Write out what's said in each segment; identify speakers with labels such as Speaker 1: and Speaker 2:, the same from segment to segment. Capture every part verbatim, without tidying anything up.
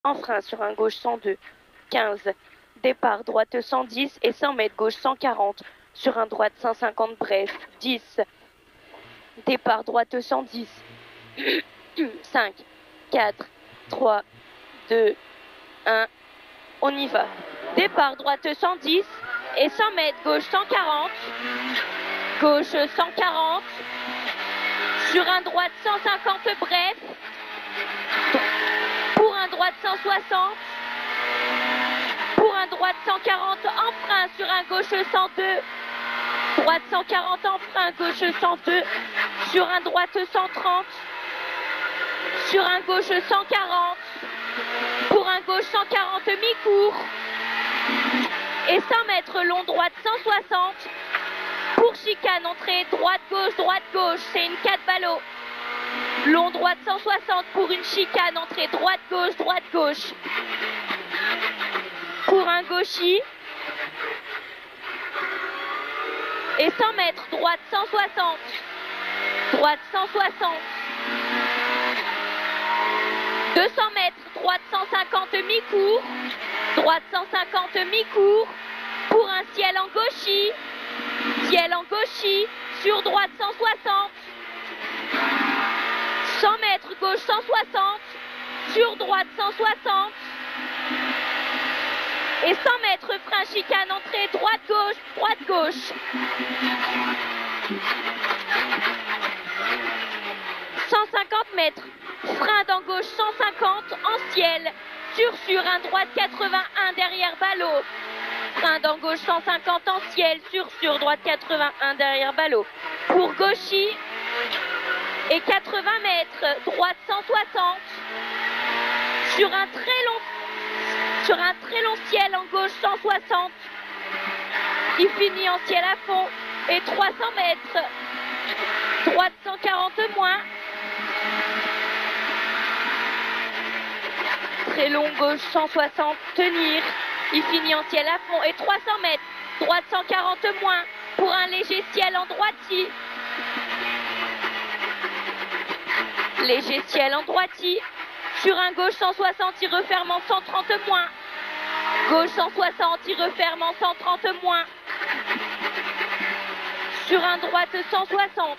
Speaker 1: En frein sur un gauche cent deux, quinze. Départ droite cent dix et cent mètres gauche cent quarante. Sur un droite cent cinquante bref, dix. Départ droite cent dix. cinq, quatre, trois, deux, un. On y va. Départ droite cent dix et cent mètres gauche cent quarante. Gauche cent quarante. Sur un droite cent cinquante bref. Pour un droite cent soixante. Pour un droite cent quarante en frein sur un gauche cent deux. Droite cent quarante en frein, gauche cent deux. Sur un droite cent trente. Sur un gauche cent quarante. Pour un gauche cent quarante mi-court. Et cent mètres long droite cent soixante. Pour chicane, entrée droite-gauche, droite-gauche, c'est une quatre ballots. Long droite cent soixante pour une chicane, entrée droite-gauche, droite-gauche. Pour un gauchis. Et cent mètres, droite cent soixante. Droite cent soixante. deux cents mètres, droite cent cinquante mi-court. Droite cent cinquante mi-court. Pour un ciel en gauchis. Ciel en gauchis. Sur droite cent soixante. cent mètres, gauche cent soixante. Sur droite cent soixante. Et cent mètres, frein chicane, entrée droite-gauche, droite-gauche. cent cinquante mètres, frein d'en gauche cent cinquante en ciel. Sur sur un droite quatre-vingt-un derrière ballot. Frein d'en gauche cent cinquante en ciel. Sur sur droite quatre-vingt-un derrière ballot. Pour gauchis. Et quatre-vingts mètres, droite cent soixante. Sur un très long Sur un très long ciel en gauche cent soixante. Il finit en ciel à fond. Et trois cents mètres. Droite cent quarante moins. Très long gauche cent soixante. Tenir. Il finit en ciel à fond. Et trois cents mètres. Droite cent quarante moins. Pour un léger ciel en droitie. Léger ciel en droitie. Sur un gauche cent soixante, il referme en cent trente moins. Gauche cent soixante, il referme en cent trente moins. Sur un droite cent soixante.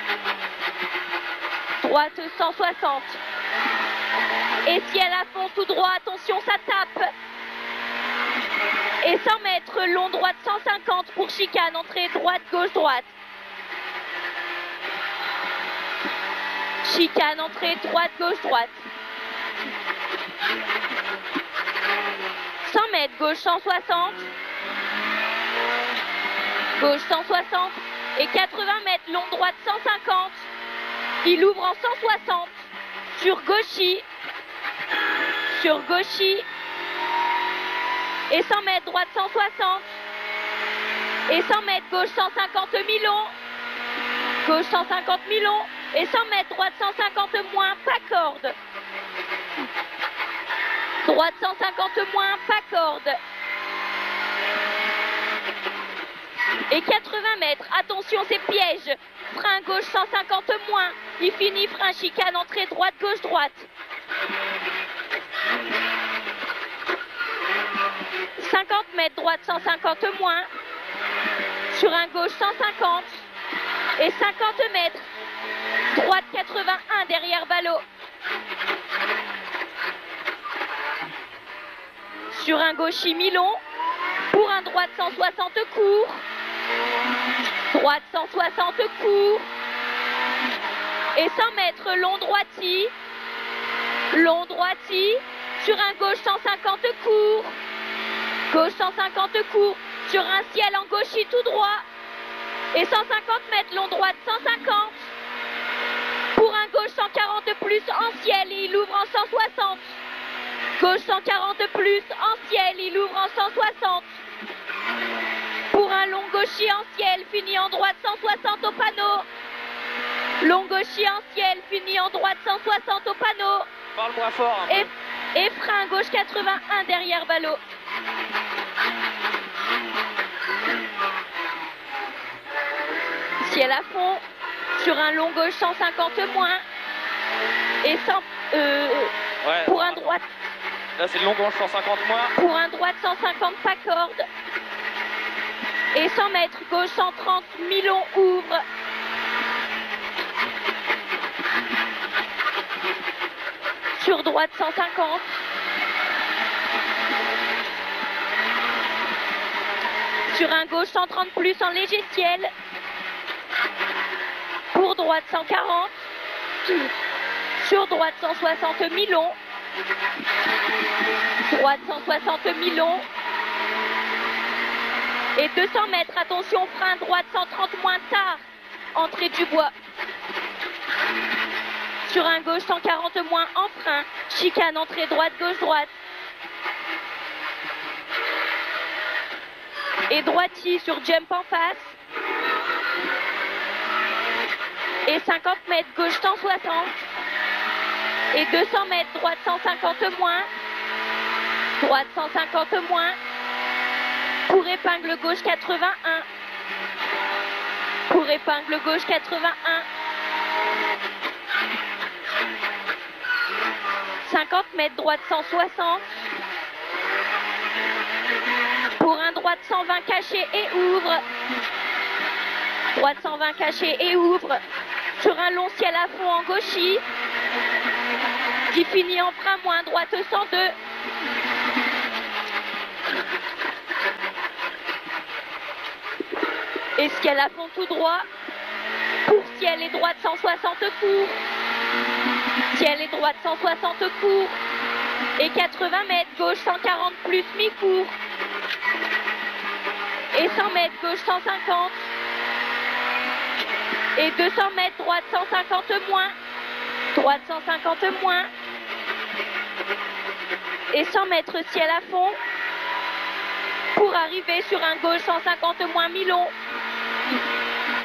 Speaker 1: Droite cent soixante. Et ciel à fond tout droit, attention ça tape. Et cent mètres, long droite cent cinquante pour chicane, entrée droite, gauche, droite. Chicane, entrée droite, gauche, droite. cent mètres, gauche cent soixante. Gauche cent soixante. Et quatre-vingts mètres, long droite cent cinquante. Il ouvre en cent soixante. Sur gauchis. Sur gauchis. Et cent mètres, droite cent soixante. Et cent mètres, gauche cent cinquante mi-long. Gauche cent cinquante mi-long. Et cent mètres, droite cent cinquante moins, pas corde. Droite cent cinquante moins, pas corde. Et quatre-vingts mètres, attention c'est piège. Frein gauche cent cinquante moins. Il finit frein chicane, entrée droite, gauche, droite. cinquante mètres, droite cent cinquante moins. Sur un gauche cent cinquante. Et cinquante mètres. Droite quatre-vingt-un derrière ballot. Sur un gauchis mi-long. Pour un droite cent soixante court. Droite cent soixante court. Et cent mètres long droiti. Long droiti. Sur un gauche cent cinquante court. Gauche cent cinquante court. Sur un ciel en gauchis tout droit. Et cent cinquante mètres long droite cent cinquante. Pour un gauche cent quarante plus en ciel, il ouvre en cent soixante. Gauche cent quarante plus en ciel, il ouvre en cent soixante. Pour un long gauchis en ciel, fini en droite cent soixante au panneau. Long gauchis en ciel, fini en droite cent soixante au panneau.
Speaker 2: Parle-moi fort.
Speaker 1: Et, et frein gauche quatre-vingt-un derrière ballot. Ciel à fond. Sur un long gauche cent cinquante moins. Et cent, euh,
Speaker 2: Ouais.
Speaker 1: pour un droite
Speaker 2: Là, c'est le long gauche cent cinquante moins.
Speaker 1: Pour un droite cent cinquante, pas corde. Et cent mètres, gauche cent trente, mi-long, ouvre. Sur droite cent cinquante. Sur un gauche cent trente plus en léger ciel. Pour droite cent quarante. Sur droite cent soixante, mi-long. Droite cent soixante, mi-long. Et deux cents mètres, attention, frein, droite cent trente moins tard. Entrée du bois. Sur un gauche cent quarante moins en frein. Chicane, entrée droite, gauche, droite. Et droitier sur jump en face. Et cinquante mètres, gauche cent soixante. Et deux cents mètres, droite cent cinquante moins. Droite cent cinquante moins. Pour épingle gauche quatre-vingt-un. Pour épingle gauche quatre-vingt-un. cinquante mètres, droite cent soixante. Pour un droite cent vingt caché et ouvre. Droite cent vingt caché et ouvre. Sur un long ciel à fond en gauchis. Qui finit en frein moins, droite cent deux. Et ciel à fond tout droit. Pour ciel et droite cent soixante court. Ciel et droite cent soixante court. Et quatre-vingts mètres, gauche cent quarante plus mi-court. Et cent mètres, gauche cent cinquante. Et deux cents mètres, droite cent cinquante moins. Droite cent cinquante moins. Et cent mètres, ciel à fond. Pour arriver sur un gauche cent cinquante moins mi-long.